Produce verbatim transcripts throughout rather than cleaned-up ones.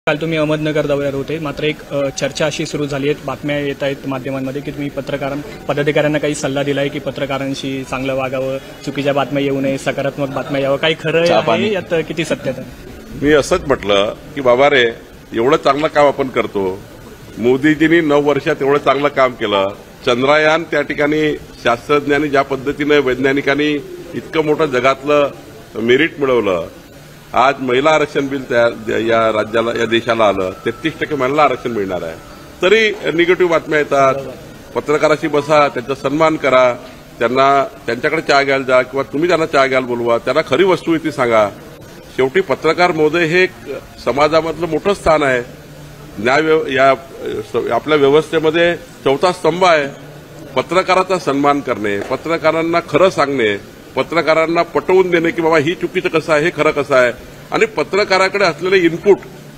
काल तुम्ही अहमदनगर दौऱ्यावर होते, मात्र एक अ, चर्चा अशी सुरू झाली आहे, बातम्या येत आहेत माध्यमांमध्ये की तुम्ही पत्रकार पदाधिकाऱ्यांना काही सल्ला दिलाय की पत्रकारांशी चांगलं वागावं, चुकीच्या बातम्या येऊ नये, सकारात्मक बातम्या यावं. काही खरं आहे यात, किती सत्यता? मी असंच म्हटलं की बाबा रे, एवढं चांगलं काम आपण करतो. मोदीजींनी नऊ वर्षात एवढं चांगलं काम केलं. चंद्रयान त्या ठिकाणी शास्त्रज्ञांनी ज्या पद्धतीने वैज्ञानिकांनी इतकं मोठं जगातलं मेरिट मिळवलं. आज महिला आरक्षण बिल त्या या राज्याला या देशाला आलं. तेहतीस टक्के महिला आरक्षण मिळणार आहे. तरी निगेटिव्ह बातम्या येतात. पत्रकाराशी बसा, त्यांचा सन्मान करा, त्यांना त्यांच्याकडे चहा घ्यायला जा किंवा तुम्ही त्यांना चहा घ्यायला बोलवा, त्यांना खरी वस्तू ती सांगा. शेवटी पत्रकार महोदय हे एक समाजामधलं मोठं स्थान आहे. न्याय या आपल्या व्यवस्थेमध्ये चौथा स्तंभ आहे. पत्रकाराचा सन्मान करणे, पत्रकारांना खरं सांगणे, पत्रकारांना पटवून देणे की बाबा ही चुकीचं कसं आहे, हे खरं कसं आहे. आणि पत्रकाराकडे असलेले इनपुट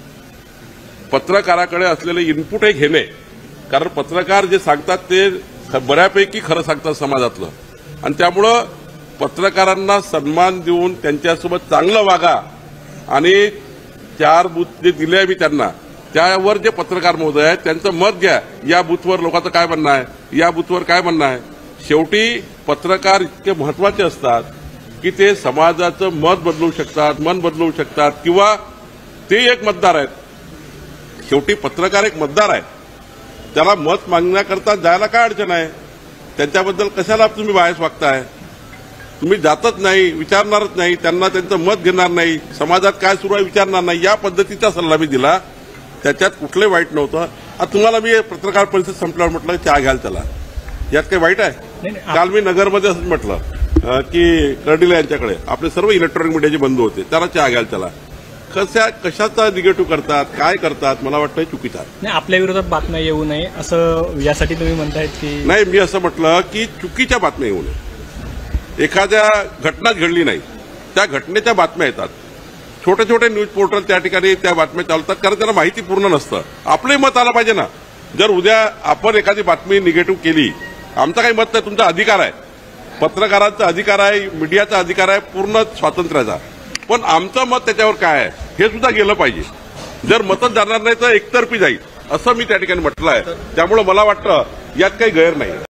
पत्रकाराकडे असलेले इनपुट हे घेणे. कारण पत्रकार जे सांगतात ते बऱ्यापैकी खरं सांगतात समाजातलं. आणि त्यामुळं पत्रकारांना सन्मान देऊन त्यांच्यासोबत चांगलं वागा. आणि चार बूथ जे दिले आहे मी त्यांना, त्यावर जे पत्रकार महोदय आहेत त्यांचं मत घ्या. या बूथवर लोकांचं काय म्हणणं आहे, या बूथवर काय म्हणणं आहे. शेवटी पत्रकार इतके महत्वाचे असतात की ते समाजाचं मत बदलू शकतात, मन बदलू शकतात, किंवा ते एक मतदार आहेत. शेवटी पत्रकार एक मतदार आहे. त्याला मत मागण्याकरता जायला काय अडचण आहे. त्यांच्याबद्दल कशाला तुम्ही बायस वागताय. तुम्ही जातच नाही, विचारणारच नाही, त्यांना त्यांचं मत घेणार नाही, समाजात काय सुरू आहे विचारणार नाही. या पद्धतीचा सल्ला मी दिला. त्याच्यात कुठलंही वाईट नव्हतं. आता तुम्हाला मी पत्रकार परिषद संपल्यावर म्हटलं चहा घ्याल त्याला, यात काही वाईट आहे. काल मी नगरमध्ये असंच म्हटलं की कर्डिले यांच्याकडे आपले सर्व इलेक्ट्रॉनिक मीडियाचे बंधू होते, त्याला चहा घ्याल त्याला. कशा कशाचा निगेटिव्ह करतात, काय करतात, मला वाटतं चुकीचं आहे. नाही, आपल्या विरोधात बातम्या येऊ नये असं यासाठी तुम्ही म्हणतायत की नाही. मी असं म्हटलं की चुकीच्या बातम्या येऊ नये. एखाद्या घटनाच घडली नाही, त्या घटनेच्या बातम्या येतात. छोटे छोटे न्यूज पोर्टल त्या ठिकाणी त्या बातम्या चालतात कारण त्यांना माहिती पूर्ण नसतं. आपलंही मत आलं पाहिजे ना. जर उद्या आपण एखादी बातमी निगेटिव्ह केली, आमचं काही मत नाही, तुमचा अधिकार आहे, पत्रकारांचा अधिकार आहे, मीडियाचा अधिकार आहे, पूर्ण स्वातंत्र्याचा. पण आमचं मत त्याच्यावर काय आहे हे सुद्धा गेलं पाहिजे. जर मतच जाणार नाही तर एकतर्फी जाईल असं मी त्या ठिकाणी म्हटलं आहे. त्यामुळे मला वाटतं यात काही गैर नाही.